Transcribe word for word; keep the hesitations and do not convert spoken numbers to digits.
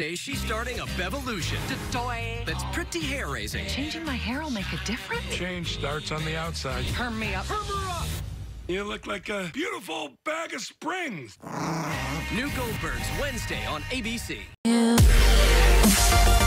Wednesday, she's starting a Bevolution. Toy. That's pretty hair-raising. Changing my hair will make a difference. Change starts on the outside. Perm me up. Perm her up! You look like a beautiful bag of springs. New Goldbergs, Wednesday on A B C.